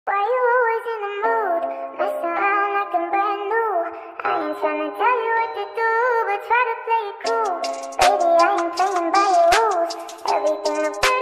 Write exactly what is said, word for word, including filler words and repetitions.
Why you always in the mood? Messing around like I'm brand new. I ain't tryna tell you what to do, but try to play it cool. Baby, I ain't playing by your rules. Everything looks